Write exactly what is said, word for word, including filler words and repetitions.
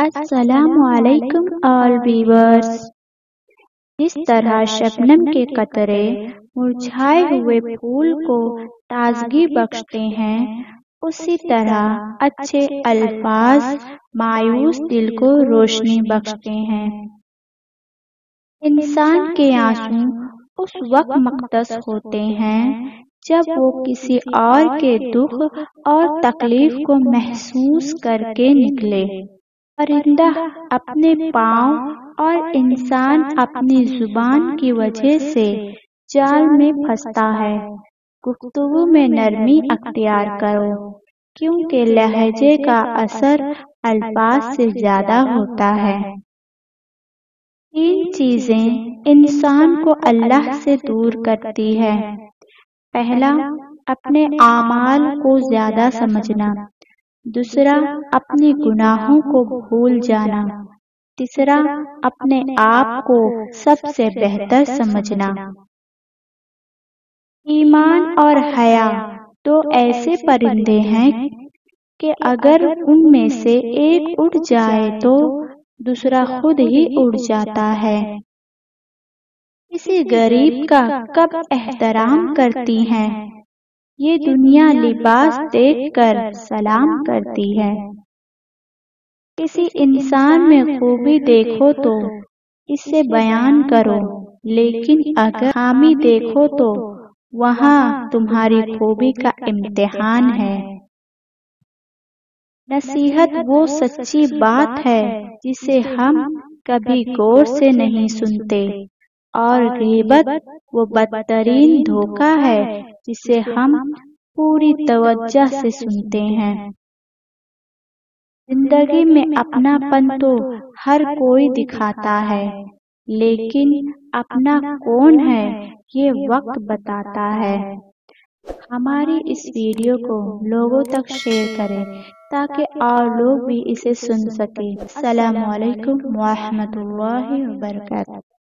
السلام علیکم آل ویورز۔ جس طرح شبنم کے قطرے مرجھائے ہوئے پھول کو تازگی بخشتے ہیں، اسی طرح اچھے الفاظ مایوس دل کو روشنی بخشتے ہیں۔ انسان کے آنسو اس وقت مقدس ہوتے ہیں جب وہ کسی اور کے دکھ اور تکلیف کو محسوس کر کے نکلے۔ پرندہ اپنے پاؤں اور انسان اپنی زبان کی وجہ سے جال میں پھنستا ہے۔ گفتگو میں نرمی اختیار کرو، کیونکہ لہجے کا اثر الفاظ سے زیادہ ہوتا ہے۔ تین چیزیں انسان کو اللہ سے دور کرتی ہے۔ پہلا، اپنے اعمال کو زیادہ سمجھنا۔ دوسرا، اپنے گناہوں کو بھول جانا۔ تیسرا، اپنے آپ کو سب سے بہتر سمجھنا۔ ایمان اور حیا دو ایسے پرندے ہیں کہ اگر ان میں سے ایک اڑ جائے تو دوسرا خود ہی اڑ جاتا ہے۔ کسی غریب کا کب احترام کرتی ہیں؟ یہ دنیا لباس دیکھ کر سلام کرتی ہے۔ کسی انسان میں خوبی دیکھو تو اسے بیان کرو، لیکن اگر خامی دیکھو تو وہاں تمہاری خوبی کا امتحان ہے۔ نصیحت وہ سچی بات ہے جسے ہم کبھی غور سے نہیں سنتے، اور غیبت وہ بدترین دھوکہ ہے جسے ہم پوری توجہ سے سنتے ہیں۔ زندگی میں اپنا پن تو ہر کوئی دکھاتا ہے، لیکن اپنا کون ہے یہ وقت بتاتا ہے۔ ہماری اس ویڈیو کو لوگوں تک شیئر کریں تاکہ اور لوگ بھی اسے سن سکیں۔ السلام علیکم ورحمۃ اللہ وبرکاتہ۔